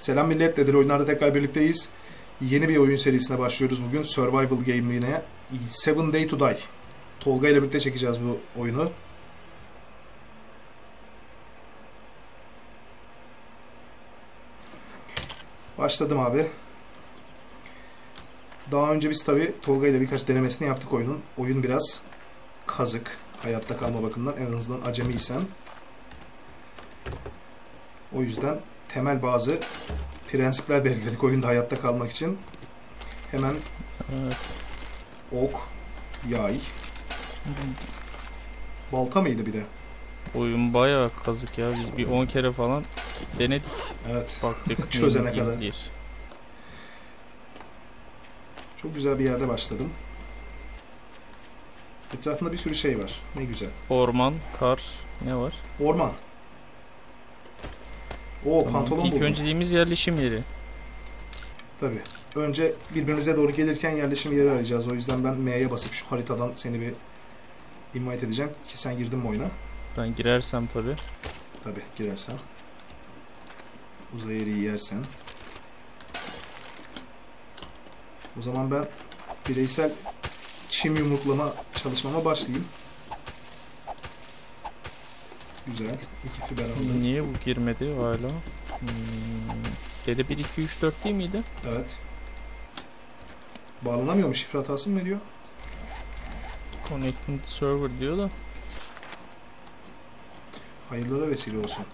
Selam millet, Dedir Oyunlar'da tekrar birlikteyiz. Yeni bir oyun serisine başlıyoruz bugün. Survival game yine. Seven Day to Die. Tolga ile birlikte çekeceğiz bu oyunu. Başladım abi. Daha önce biz tabi Tolga ile birkaç denemesini yaptık oyunun. Oyun biraz kazık. Hayatta kalma bakımından en azından acemiysen. O yüzden temel bazı prensipler belirledik oyunda hayatta kalmak için. Hemen Evet. ok, yay, balta mıydı bir de? Oyun bayağı kazık ya. Biz bir 10 kere falan denedik. Evet. Baktık. Çözene kadar. Değil. Çok güzel bir yerde başladım. Etrafında bir sürü şey var. Ne güzel. Orman, kar, ne var? Orman. Oo, Tamam. pantolon İlk buldum. önceliğimiz yerleşim yeri. Tabii. Önce birbirimize doğru gelirken yerleşim yeri arayacağız. O yüzden ben M'ye basıp şu haritadan seni bir invite edeceğim. Ki sen girdin mi oyuna? Ben girersem tabii. Tabii girersen. Uzay eriği yersen. O zaman ben bireysel çim yumruklama çalışmama başlayayım. Güzel. 2 fiber aldım. Niye bu girmedi hala? Dede 1, 2, 3, 4 değil miydi? Evet. Bağlanamıyor mu? Şifre hatası mı veriyor? Connecting the server diyor da. Hayırlara vesile olsun.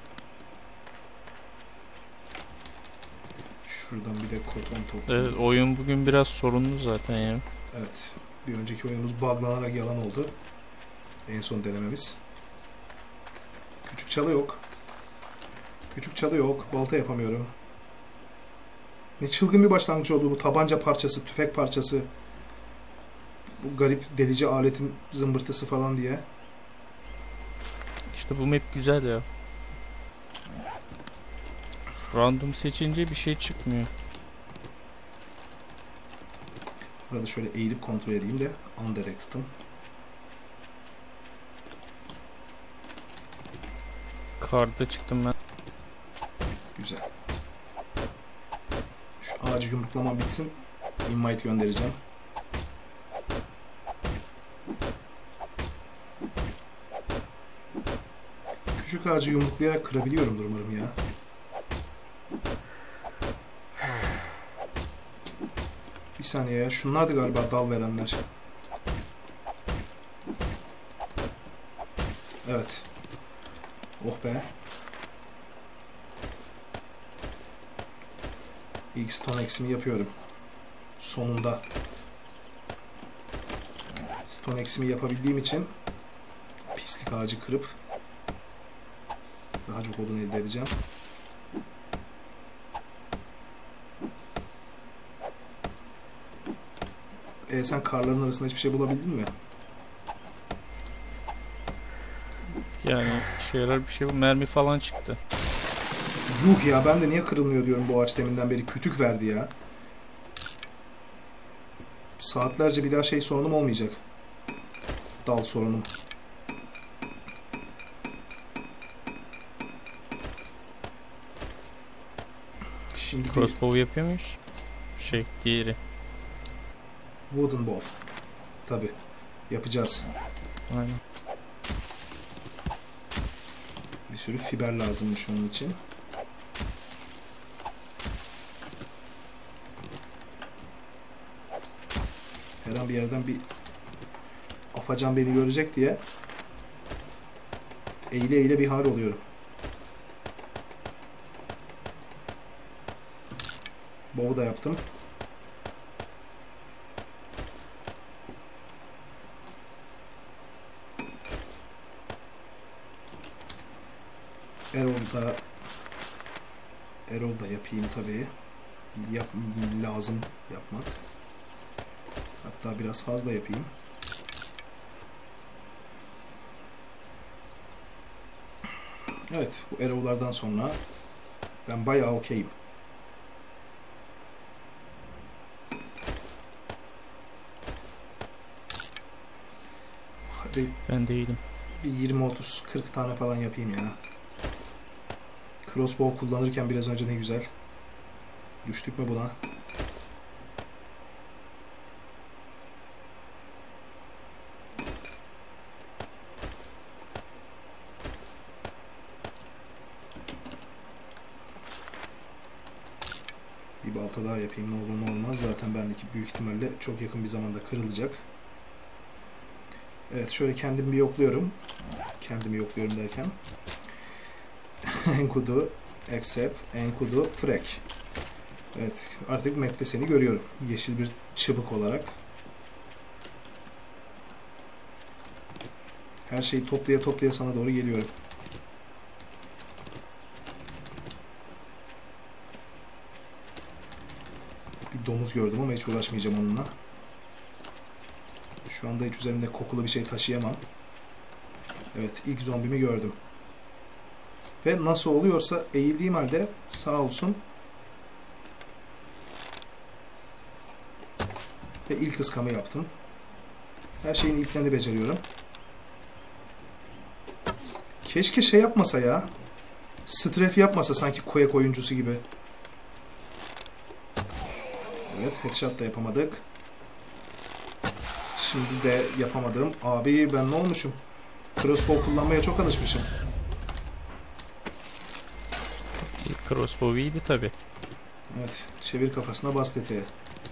Şuradan bir de koton toplayayım. Evet, oyun bugün biraz sorunlu zaten ya. Evet. Bir önceki oyunumuz buglanarak yalan oldu. En son denememiz. Küçük çalı yok. Küçük çalı yok. Balta yapamıyorum. Ne çılgın bir başlangıç oldu bu. Tabanca parçası, tüfek parçası. Bu garip delici aletin zımbırtısı falan diye. İşte bu map güzel ya. Random seçince bir şey çıkmıyor. Burada şöyle eğilip kontrol edeyim de undetected'ım. Karda çıktım ben. Güzel. Şu ağacı yumruklamam bitsin. Invite göndereceğim. Küçük ağacı yumruklayarak kırabiliyorumdur umarım ya. Bir saniye ya. Şunlardı galiba dal verenler. Evet. Oh be. İlk stone eksimi yapıyorum. Sonunda. Stone eksimi yapabildiğim için pislik ağacı kırıp daha çok odun elde edeceğim. Sen karların arasında hiçbir şey bulabildin mi? Yani şeyler bir şey mermi falan çıktı. Yuh ya, ben de niye kırılmıyor diyorum bu ağaç deminden beri. Kütük verdi ya. Saatlerce bir daha şey sorunum olmayacak. Dal sorunum. Şimdi bir Crossbow yapıyor muyuz? Diğeri. wooden bow. Tabi. Yapacağız. Aynen. Bir sürü fiber lazımmış onun için. Her an bir yerden bir afacan beni görecek diye eğile eğile bir hal oluyorum. Bow da yaptım. Arrow da yapayım tabii. Lazım yapmak. Hatta biraz fazla yapayım. Evet, bu arrow'lardan sonra ben bayağı okeyim. Hadi Ben değilim. bir 20-30-40 tane falan yapayım ya. Crossbow kullanırken biraz önce ne güzel Düştük mü buna? Bir balta daha yapayım, ne olur ne olmaz. Zaten bendeki büyük ihtimalle çok yakın bir zamanda kırılacak. Evet, şöyle kendimi bir yokluyorum. Kendimi yokluyorum derken. Enkudu accept, Enkudu track. Evet, artık map'te seni görüyorum. Yeşil bir çıbık olarak. Her şeyi toplaya toplaya sana doğru geliyorum. Bir domuz gördüm ama hiç uğraşmayacağım onunla. Şu anda hiç üzerimde kokulu bir şey taşıyamam. Evet, ilk zombimi gördüm. Ve nasıl oluyorsa eğildiğim halde sağ olsun ve ilk ıskamı yaptım. Her şeyin ilklerini beceriyorum. Keşke şey yapmasa ya. Stref yapmasa sanki Quake oyuncusu gibi. Evet, headshot da yapamadık. Şimdi de yapamadım. Abi ben ne olmuşum? Crossbow kullanmaya çok alışmışım. Crossbow iyiydi tabi. Evet, çevir kafasına bas tetiğe.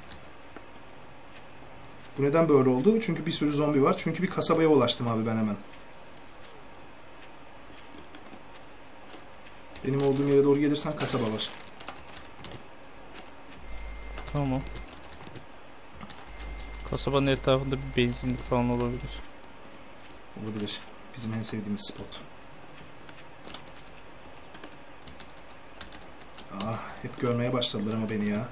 Bu neden böyle oldu? Çünkü bir sürü zombi var. Çünkü bir kasabaya ulaştım abi ben hemen. Benim olduğum yere doğru gelirsen kasaba var. Tamam. Kasabanın etrafında bir benzinlik falan olabilir. Olabilir. Bizim en sevdiğimiz spot. Hep görmeye başladılar ama beni ya.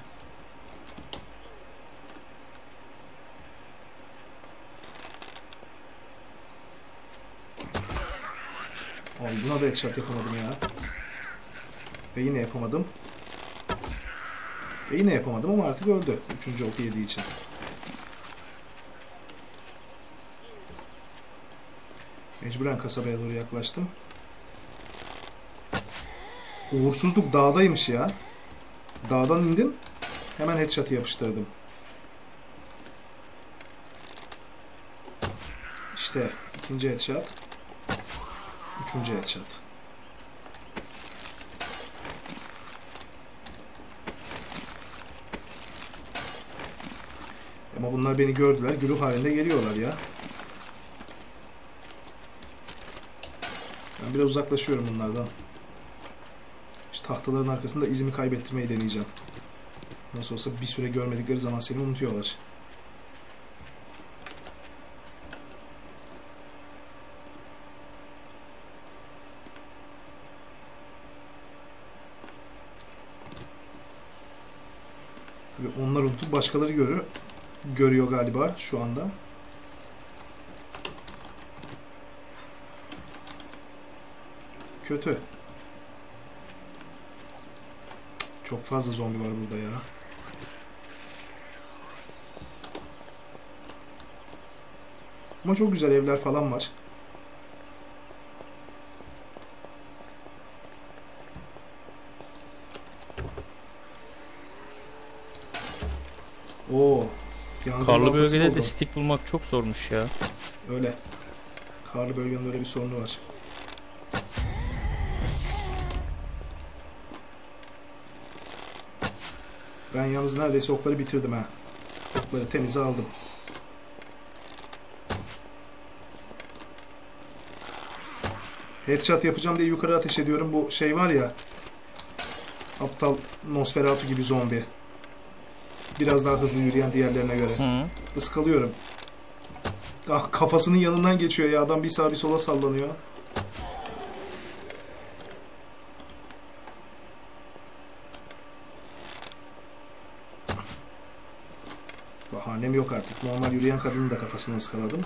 Abi buna da headshot yapamadım ya. Ve yine yapamadım. Ve yine yapamadım ama artık öldü. 3. oku yediği için. Mecburen kasabaya doğru yaklaştım. Uğursuzluk dağdaymış ya. Dağdan indim. Hemen headshot'ı yapıştırdım. İşte 2. headshot. 3. headshot. Ama bunlar beni gördüler. Güruh halinde geliyorlar ya. Ben biraz uzaklaşıyorum bunlardan. İşte tahtaların arkasında izimi kaybettirmeyi deneyeceğim. Nasıl olsa bir süre görmedikleri zaman seni unutuyorlar. Tabii onlar unutup başkaları görüyor galiba şu anda. Kötü. Çok fazla zombi var burada ya. Ama çok güzel evler falan var. Oo. Karlı bölgede de stick bulmak çok zormuş ya. Öyle. Karlı bölgenin öyle bir sorunu var. Ben yalnız neredeyse okları bitirdim ha. Okları temize aldım. Headshot yapacağım diye yukarı ateş ediyorum. Bu şey var ya. Aptal Nosferatu gibi zombi. Biraz daha hızlı yürüyen diğerlerine göre. Hı. Iskalıyorum. Ah, kafasının yanından geçiyor ya. Adam bir sağa bir sola sallanıyor. Bahanem yok artık. Normal yürüyen kadının da kafasını ıskaladım.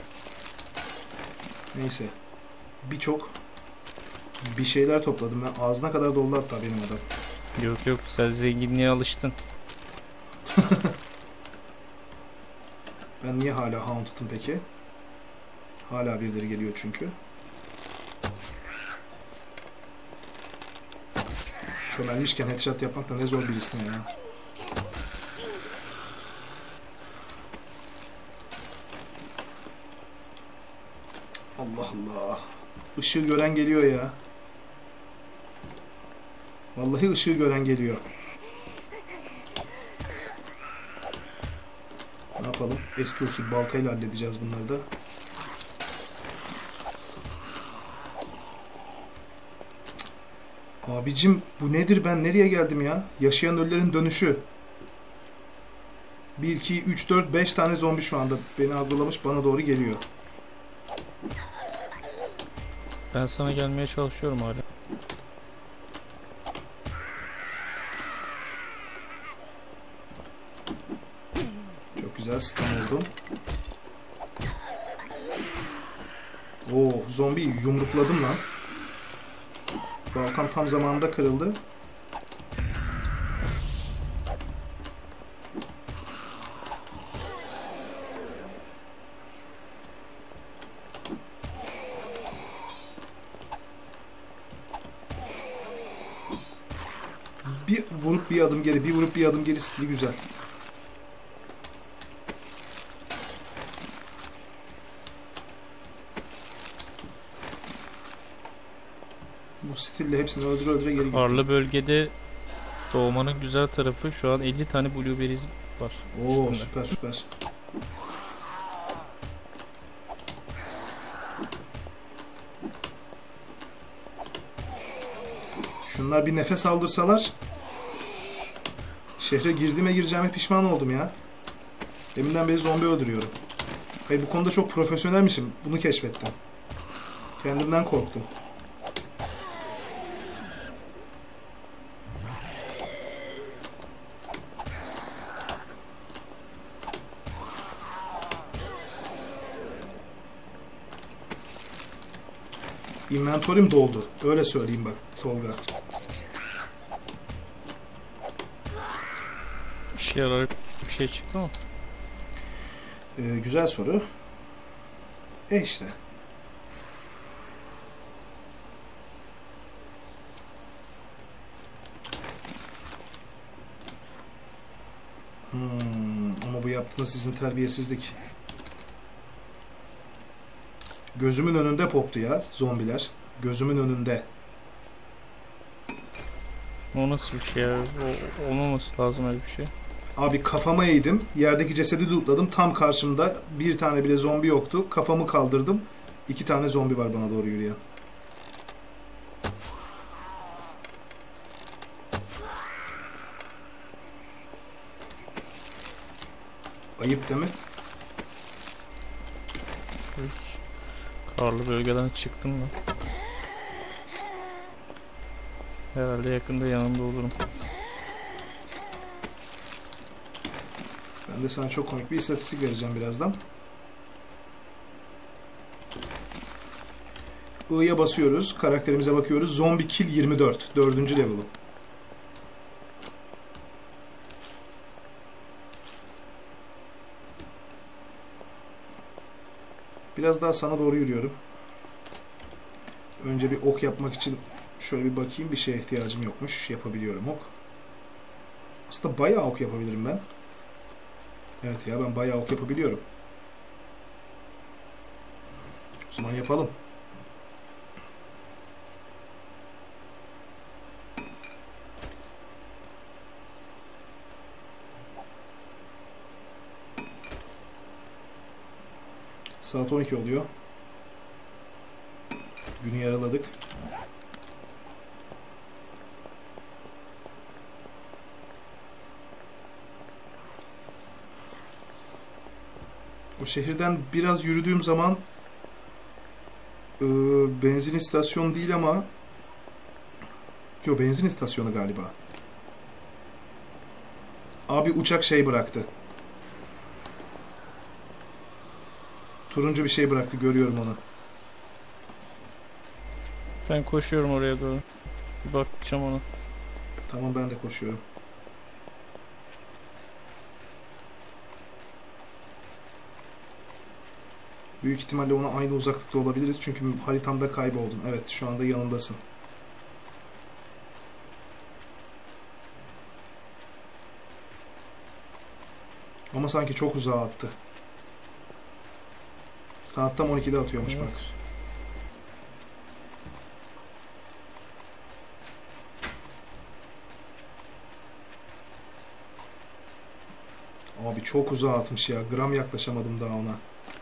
Neyse. Bir şeyler topladım. Ben ağzına kadar doldu hatta benim adam. Yok yok, sen zenginliğe alıştın. Ben niye hala Haunted'ım peki? Hala birileri geliyor çünkü. Çömelmişken headshot yapmak da ne zor bir isim ya. Allah Allah. Işığı gören geliyor ya. Vallahi ışığı gören geliyor. Ne yapalım? Eski usul baltayla halledeceğiz bunları da. Abicim bu nedir, ben nereye geldim ya? Yaşayan ölülerin dönüşü. 1, 2, 3, 4, 5 tane zombi şu anda beni algılamış, bana doğru geliyor. Ben sana gelmeye çalışıyorum hala. Çok güzel stun oldum. Oo, zombiyi yumrukladım lan. Baltam tam zamanında kırıldı. Bir vurup bir adım geri, bir vurup bir adım geri stili güzel. Bu stille hepsini öldüre öldüre geri gittim. Karlı bölgede doğmanın güzel tarafı şu an 50 tane blueberries var. Oo, üstünde. süper süper. Şunlar bir nefes aldırsalar, şehre girdiğime gireceğime pişman oldum ya. Deminden beri zombi öldürüyorum. Hayır, bu konuda çok profesyonelmişim. Bunu keşfettim. Kendimden korktum. İnventory'm doldu. Öyle söyleyeyim bak Tolga. İşe yarar bir şey çıktı mı? Güzel soru. İşte. Ama bu yaptığınız sizin terbiyesizlik. Gözümün önünde poptu ya zombiler. Gözümün önünde. O nasıl bir şey ya? Olmaması lazım öyle bir şey. Abi kafama eğdim. Yerdeki cesedi lootladım. Tam karşımda bir tane bile zombi yoktu. Kafamı kaldırdım. 2 tane zombi var bana doğru yürüyen. Ayıp değil mi? Karlı bölgeden çıktım da. Herhalde yakında yanında olurum. Ben de sana çok komik bir istatistik vereceğim birazdan. I'ya basıyoruz. Karakterimize bakıyoruz. Zombie kill 24. 4. level'ı. Biraz daha sana doğru yürüyorum. Önce bir ok yapmak için şöyle bir bakayım. Bir şeye ihtiyacım yokmuş. Yapabiliyorum ok. Aslında bayağı ok yapabilirim ben. Evet ya, ben bayağı ok yapabiliyorum. O zaman yapalım. Saat 12 oluyor. Günü yaraladık. O şehirden biraz yürüdüğüm zaman benzin istasyonu değil ama yok, benzin istasyonu galiba. Abi uçak şey bıraktı. Turuncu bir şey bıraktı, görüyorum onu. Ben koşuyorum oraya doğru. Bir bakacağım ona. Tamam, ben de koşuyorum. Büyük ihtimalle ona aynı uzaklıkta olabiliriz çünkü haritamda kayboldun. Evet, şu anda yanındasın. Ama sanki çok uzağa attı. Saat tam 12'de atıyormuş Evet. bak. Abi çok uzağa atmış ya. Gram yaklaşamadım daha ona.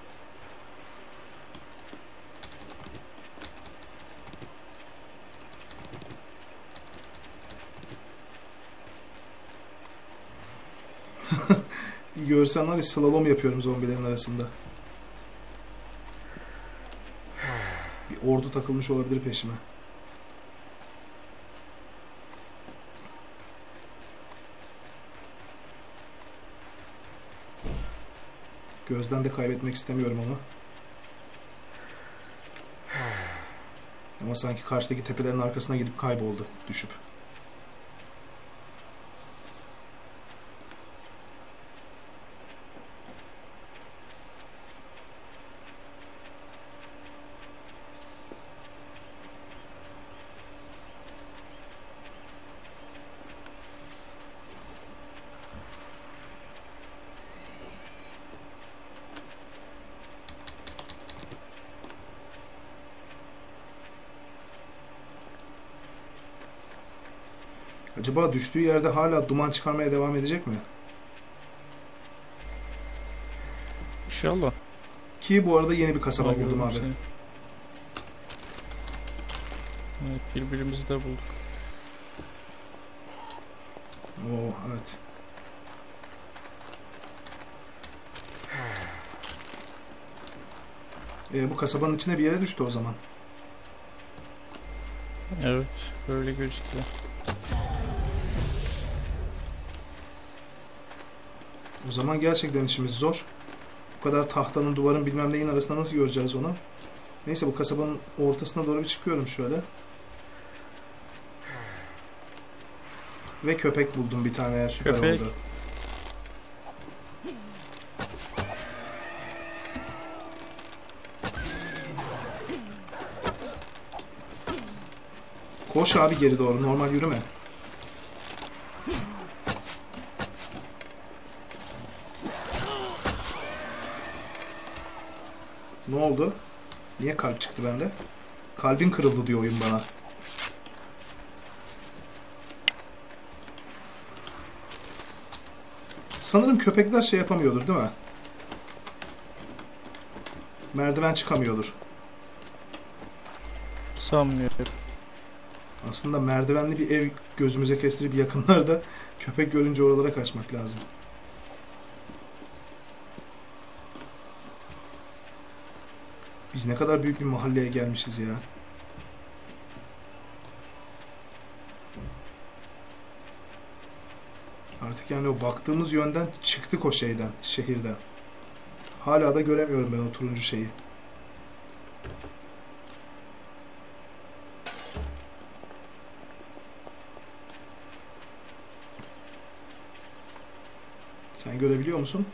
Bir görsen var ya, slalom yapıyorum zombilerin arasında. Bir ordu takılmış olabilir peşime. Gözden de kaybetmek istemiyorum onu. Ama sanki karşıdaki tepelerin arkasına gidip kayboldu, düşüp. Acaba düştüğü yerde hala duman çıkarmaya devam edecek mi? İnşallah. Ki bu arada yeni bir kasaba Daha buldum gördüm abi. seni. Evet, birbirimizi de bulduk. Oo evet. Bu kasabanın içine bir yere düştü o zaman. Evet, böyle gözüküyor. O zaman gerçekten işimiz zor. Bu kadar tahtanın, duvarın bilmem neyin arasında nasıl göreceğiz onu? Neyse, bu kasabanın ortasına doğru bir çıkıyorum şöyle. Ve köpek buldum bir tane, süper Köpek. oldu. Koş abi geri doğru, normal yürüme. Ne oldu? Niye kalp çıktı bende? Kalbin kırıldı diyor oyun bana. Sanırım köpekler şey yapamıyordur değil mi? Merdiven çıkamıyordur. Sanmıyorum. Aslında merdivenli bir ev gözümüze kestirip yakınlarda köpek görünce oralara kaçmak lazım. Biz ne kadar büyük bir mahalleye gelmişiz ya. Artık yani o baktığımız yönden çıktık o şeyden, şehirden. Hala da göremiyorum ben o turuncu şeyi. Sen görebiliyor musun?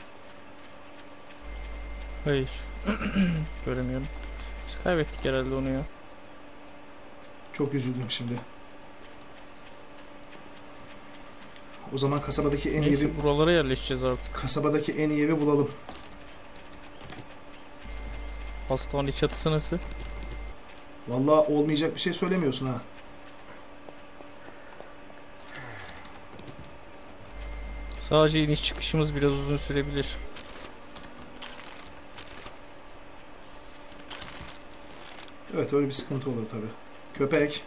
Hayır. Göremiyorum. Biz kaybettik herhalde onu ya. Çok üzüldüm şimdi. O zaman kasabadaki en iyi Neyse, evi, buralara yerleşeceğiz artık. kasabadaki en iyi evi bulalım. Hastane çatısı nasıl? Vallahi olmayacak bir şey söylemiyorsun ha. Sadece iniş çıkışımız biraz uzun sürebilir. Evet, öyle bir sıkıntı olur tabii. Köpek.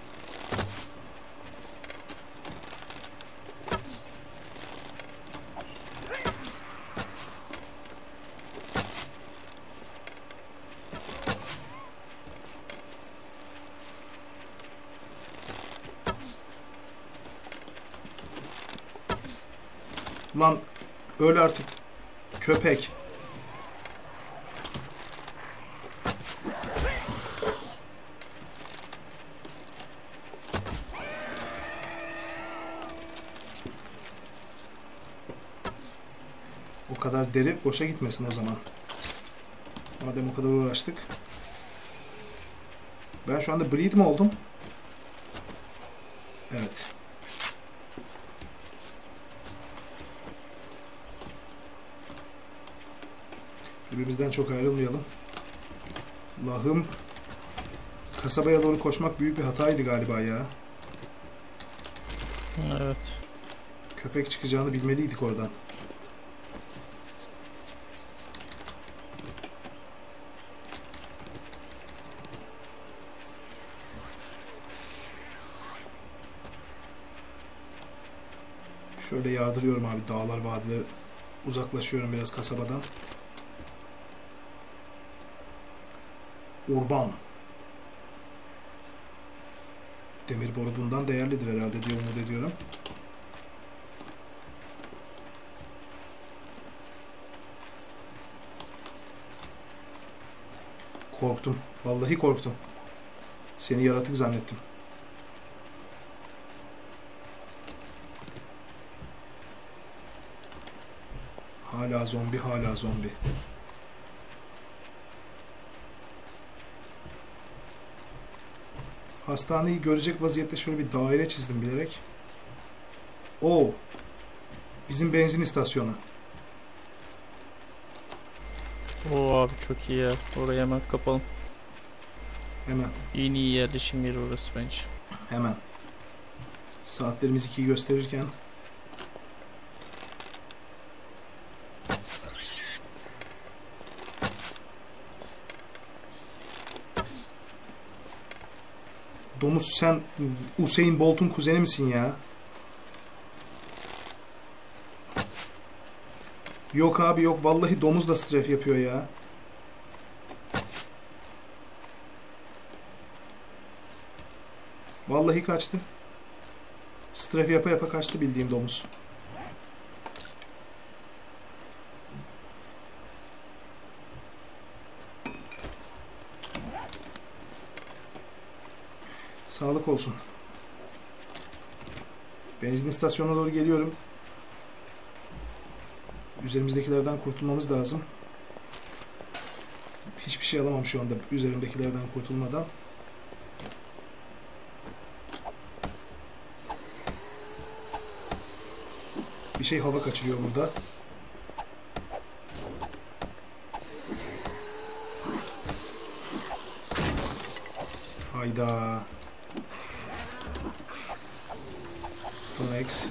Lan öl artık. Köpek. O kadar deri boşa gitmesin o zaman. Madem o kadar uğraştık. Ben şu anda breed mi oldum? Evet. Birbirimizden çok ayrılmayalım. Allah'ım. Kasabaya doğru koşmak büyük bir hataydı galiba ya. Evet. Köpek çıkacağını bilmeliydik oradan. Şöyle yardırıyorum abi, dağlar vadiler, uzaklaşıyorum biraz kasabadan. Urban. Demir boru bundan değerlidir herhalde diye umut ediyorum. Korktum. Vallahi korktum. Seni yaratık zannettim. Hala zombi, hala zombi. Hastaneyi görecek vaziyette şöyle bir daire çizdim bilerek. Oo, bizim benzin istasyonu. Oo abi çok iyi yer. Orayı hemen kapalım. Hemen, En iyi yerleşim yeri orası bence. hemen. Saatlerimiz 2'yi gösterirken. Domuz, sen Usain Bolt'un kuzeni misin ya? Yok abi yok. Vallahi domuz da strafe yapıyor ya. Vallahi kaçtı. Strafe yapa yapa kaçtı bildiğim domuz. Sağlık olsun. Benzin istasyonuna doğru geliyorum. Üzerimizdekilerden kurtulmamız lazım. Hiçbir şey alamam şu anda üzerimdekilerden kurtulmadan. Bir şey hava kaçırıyor burada. Hayda. Stone Axe.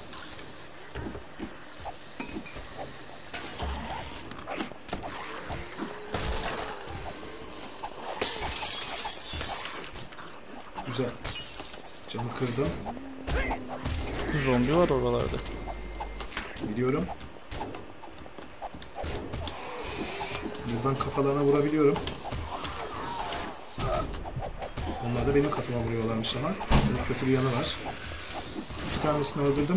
Güzel. Camı kırdım. Zombi var oralarda. Biliyorum. Buradan kafalarına vurabiliyorum. Onlar da benim kafama vuruyorlarmış ama. Böyle kötü bir yanı var. İki tanesini öldürdüm.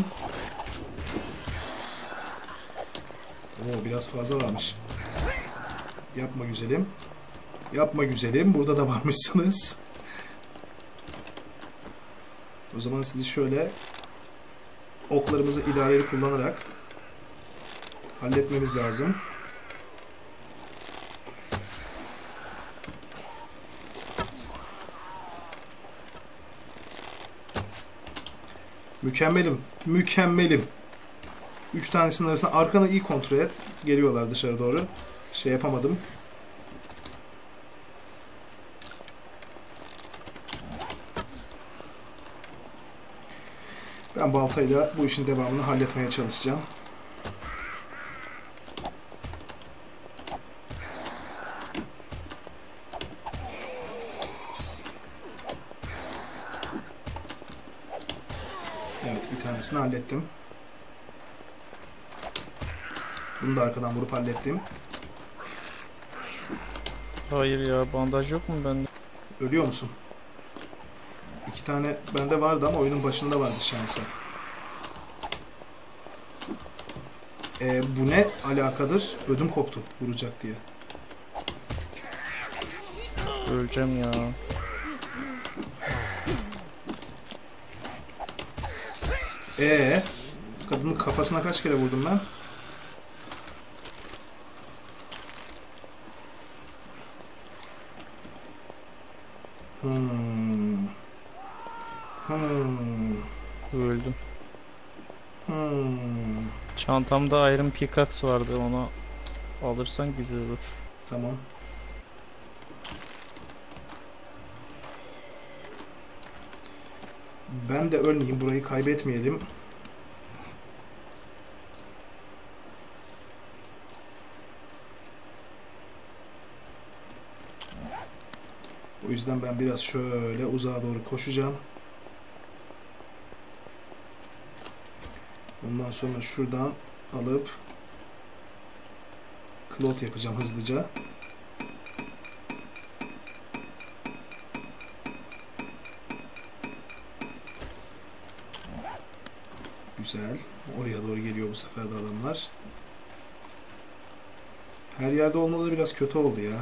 Oo, biraz fazla varmış. Yapma güzelim. Yapma güzelim. Burada da varmışsınız. O zaman sizi şöyle oklarımızı idareli kullanarak halletmemiz lazım. Mükemmelim. Mükemmelim. 3 tanesinin arasında arkanı iyi kontrol et. Geliyorlar dışarı doğru. Şey yapamadım. Ben baltayla bu işin devamını halletmeye çalışacağım. Evet, bir tanesini hallettim. Bunu da arkadan vurup hallettim. Hayır ya, bandaj yok mu bende? Ölüyor musun? 2 tane bende vardı ama oyunun başında vardı şansa. Bu ne alakadır? Ödüm koptu vuracak diye. Öleceğim ya. Kadının kafasına kaç kere vurdum ben? Öldüm. Hmm. Çantamda Iron Pickaxe vardı, onu alırsan güzel olur. Tamam. Ben de ölmeyeyim. Burayı kaybetmeyelim. O yüzden ben biraz şöyle uzağa doğru koşacağım. Ondan sonra şuradan alıp Claude yapacağım hızlıca. Güzel. Oraya doğru geliyor bu sefer de adamlar. Her yerde olmaları biraz kötü oldu ya.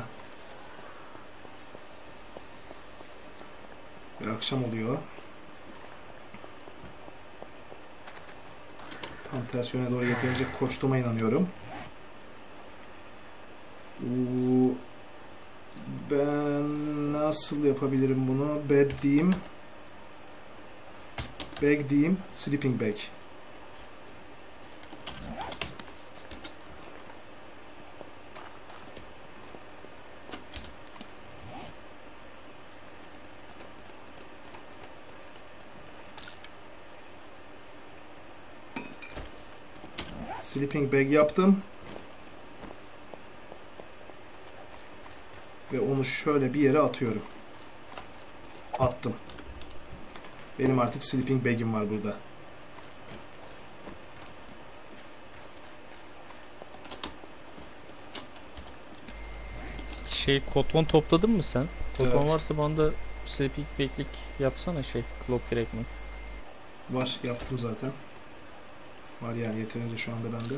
Ve akşam oluyor. Tam ters yöne doğru yeterince koştuğuma inanıyorum. Ben nasıl yapabilirim bunu? Bed diyeyim. Bag diyeyim. Sleeping bag. Sleeping bag yaptım. Ve onu şöyle bir yere atıyorum. Attım. Benim artık sleeping bag'im var burada. Koton topladın mı sen? Koton Evet. varsa bana da sleeping bag'lik yapsana clock ekmek. Var, yaptım zaten. Var yani yeterince şu anda bende.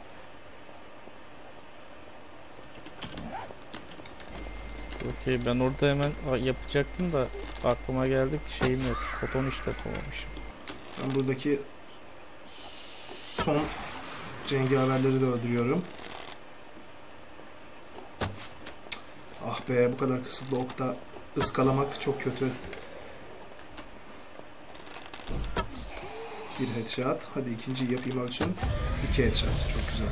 Okey, ben orada hemen yapacaktım da aklıma geldi ki şeyim yok. Koton işte toplamışım. Ben buradaki son cengaverleri de öldürüyorum. Ah be, bu kadar kısıtlı okta ıskalamak çok kötü. Bir headshot. Hadi ikinciyi yapayım ölçün. 2 headshot. Çok güzel.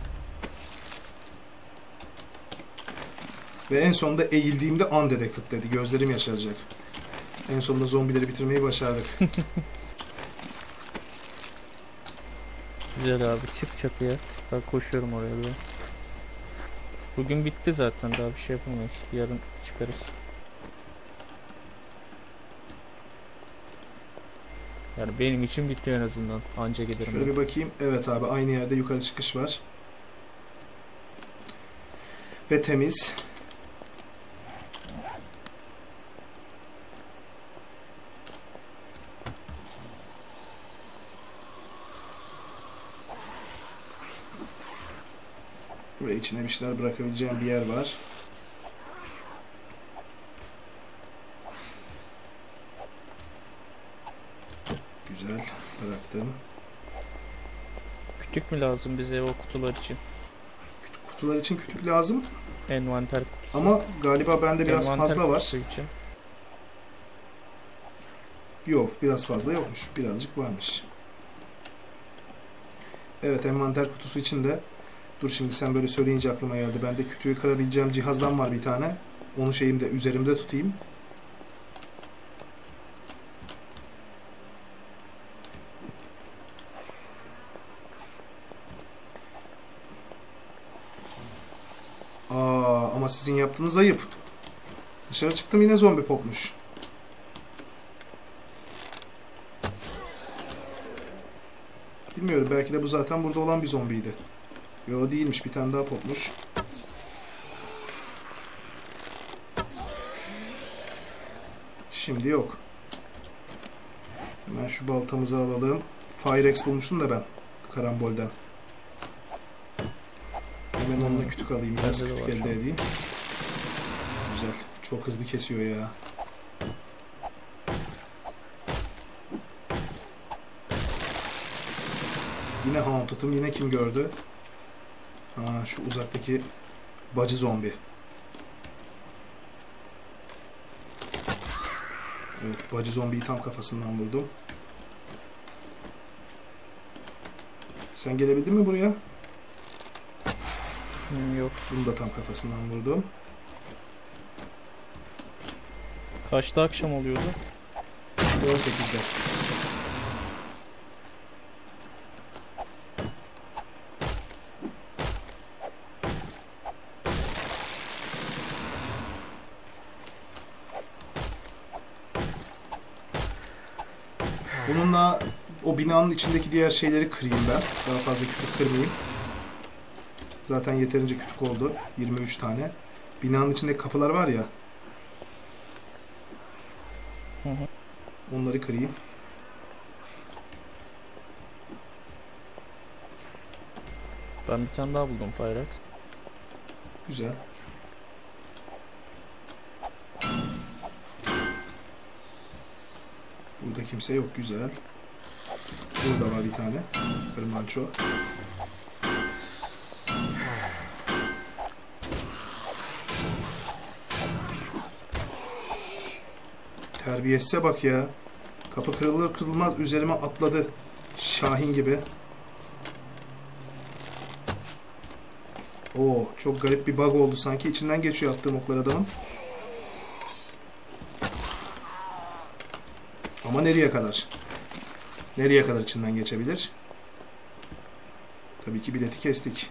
Ve en sonunda eğildiğimde undetected dedi. Gözlerim yaşaracak. En sonunda zombileri bitirmeyi başardık. Güzel abi, çık çatıya. Ben koşuyorum oraya doğru. Bugün bitti zaten, daha bir şey yapamayız. Yarın çıkarız. Yani benim için bitti en azından. Anca giderim. Şöyle bir bakayım. Evet abi, aynı yerde yukarı çıkış var. Ve temiz. Ve içine bir şeyler bırakabileceğim bir yer var. Güzel. Bıraktım. Kütük mü lazım bize o kutular için? Kutular için kütük lazım. Envanter kutusu. Ama galiba bende biraz Envanter fazla var. kutusu için. Yok, biraz fazla yokmuş. Birazcık varmış. Evet, envanter kutusu için de. Dur, şimdi sen böyle söyleyince aklıma geldi. Bende kütüğü kırabileceğim cihazdan var bir tane. Onu şeyimde, üzerimde tutayım. Ama sizin yaptığınız ayıp. Dışarı çıktım, yine zombi popmuş. Bilmiyorum, belki de bu zaten burada olan bir zombiydi. Yo, değilmiş, bir tane daha popmuş. Şimdi yok. Hemen şu baltamızı alalım. Firex bulmuştum da ben. Karambolden. Hemen onunla kütük alayım. Biraz Bende de kütük var elde şu an. edeyim. Güzel. Çok hızlı kesiyor ya. Yine Haunted'ım. Yine kim gördü? Ha, şu uzaktaki bacı zombi. Evet, bacı zombiyi tam kafasından vurdum. Sen gelebildin mi buraya? Yok. Bunu da tam kafasından vurdum. Kaçta akşam oluyordu? 18'de. Bununla o binanın içindeki diğer şeyleri kırayım ben. Daha fazla kütük kırmayayım. Zaten yeterince kütük oldu. 23 tane. Binanın içindeki kapılar var ya. Hı hı. Onları kırayım. Ben bir tane daha buldum Pyrax. Güzel. Burada kimse yok. Güzel. Burada var bir tane. Kırmanço. Terbiyesize bak ya. Kapı kırılır kırılmaz üzerime atladı. Şahin gibi. Oo, çok garip bir bug oldu sanki. İçinden geçiyor attığım oklar adamın. Ama nereye kadar? Nereye kadar içinden geçebilir? Tabii ki bileti kestik.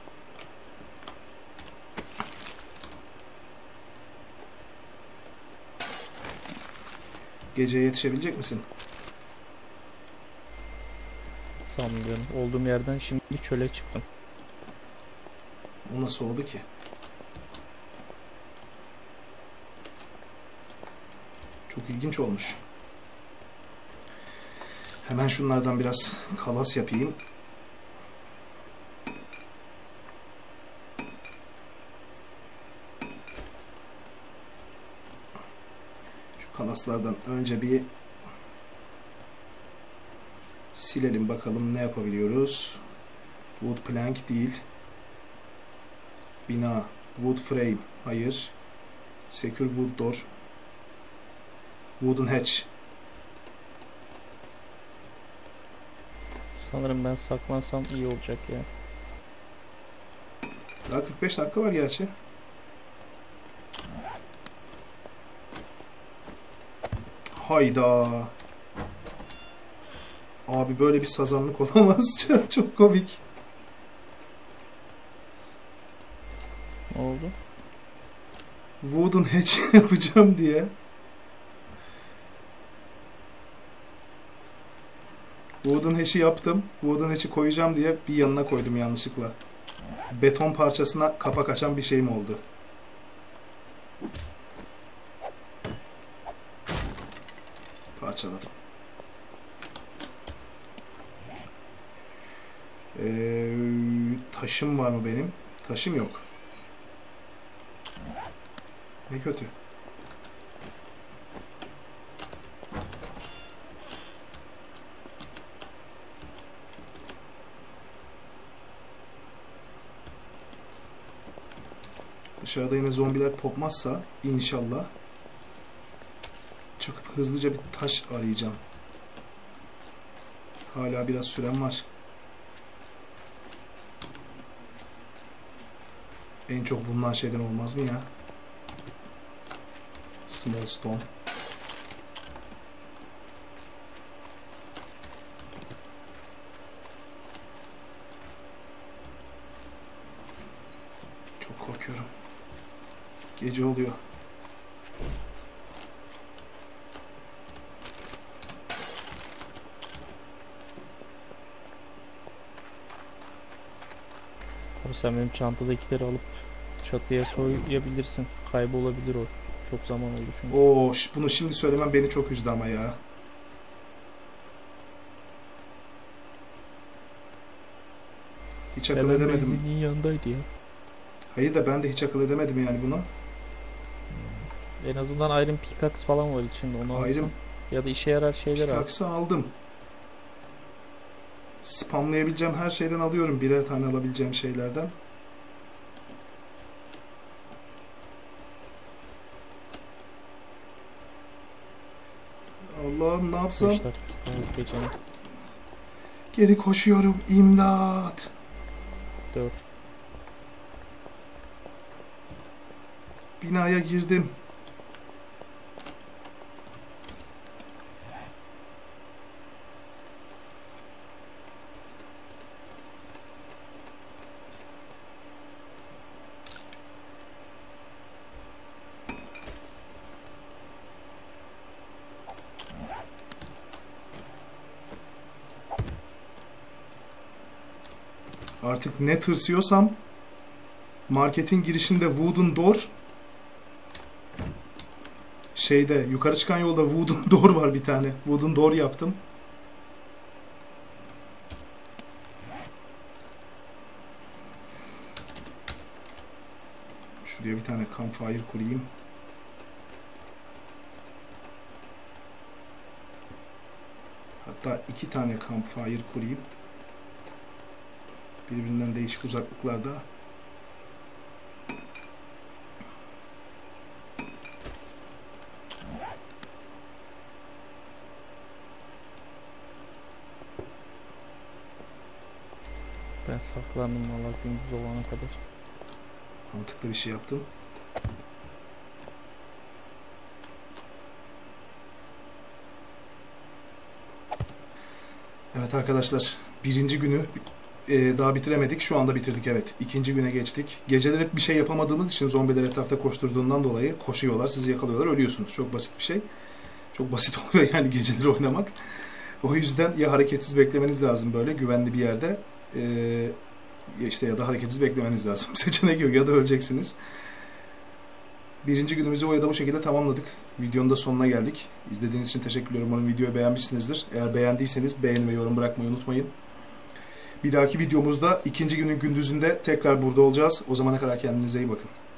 Geceye yetişebilecek misin? Sanmıyorum. Olduğum yerden şimdi çöle çıktım. O nasıl oldu ki? Çok ilginç olmuş. Hemen şunlardan biraz kalas yapayım. Şu kalaslardan önce bir silelim bakalım ne yapabiliyoruz. Wood plank değil. Bina. Wood frame. Hayır. Secure wood door. Wooden hatch. Sanırım ben saklansam iyi olacak ya. Daha 45 dakika var gerçi. Hayda. Abi böyle bir sazanlık olamaz. Çok komik. Ne oldu? Wooden hatch yapacağım diye. Wooden hatch'i yaptım. Wooden hatch'i koyacağım diye bir yanına koydum yanlışlıkla. Beton parçasına kapak açan bir şeyim oldu. Parçaladım. Taşım var mı benim? Taşım yok. Ne kötü. Dışarıda yine zombiler popmazsa inşallah çıkıp hızlıca bir taş arayacağım. Hala biraz sürem var. En çok bulunan şeyden olmaz mı ya? Small stone. Çok korkuyorum. Gece oluyor. Abi sen benim çantadakileri alıp çatıya soyabilirsin. Kaybolabilir o. Çok zaman oldu çünkü. Oo, bunu şimdi söylemem beni çok üzdü ama ya. Hiç akıl Hemen edemedim. benzinliğin yanındaydı ya. Hayır da ben de hiç akıl edemedim yani buna. En azından Iron Pickaxe falan var içinde, onu alsam. Iron Ya da işe yarar şeyler al. Pickaxe'ı aldım. Spamlayabileceğim her şeyden alıyorum. Birer tane alabileceğim şeylerden. Allah'ım ne yapsam? 5 dakikası kaldı gecenin. Geri koşuyorum. İmdat. 4. Binaya girdim. Artık ne tırsıyorsam marketin girişinde wooden door, şeyde yukarı çıkan yolda wooden door var bir tane. Wooden door yaptım. Şuraya bir tane campfire kurayım. Hatta 2 tane campfire kurayım. Birbirinden değişik uzaklıklarda. Ben saklandım valla gündüz olana kadar. Mantıklı bir şey yaptın. Evet arkadaşlar, birinci günü daha bitiremedik. Şu anda bitirdik, evet. İkinci güne geçtik. Geceler hep bir şey yapamadığımız için zombiler etrafta koşturduğundan dolayı koşuyorlar, sizi yakalıyorlar, ölüyorsunuz. Çok basit bir şey. Çok basit oluyor yani geceleri oynamak. O yüzden ya hareketsiz beklemeniz lazım böyle güvenli bir yerde. İşte ya da hareketsiz beklemeniz lazım. Seçenek yok, ya da öleceksiniz. Birinci günümüzü o ya da bu şekilde tamamladık. Videonun da sonuna geldik. İzlediğiniz için teşekkürler. Umarım videoyu beğenmişsinizdir. Eğer beğendiyseniz beğeni ve yorum bırakmayı unutmayın. Bir dahaki videomuzda ikinci günün gündüzünde tekrar burada olacağız. O zamana kadar kendinize iyi bakın.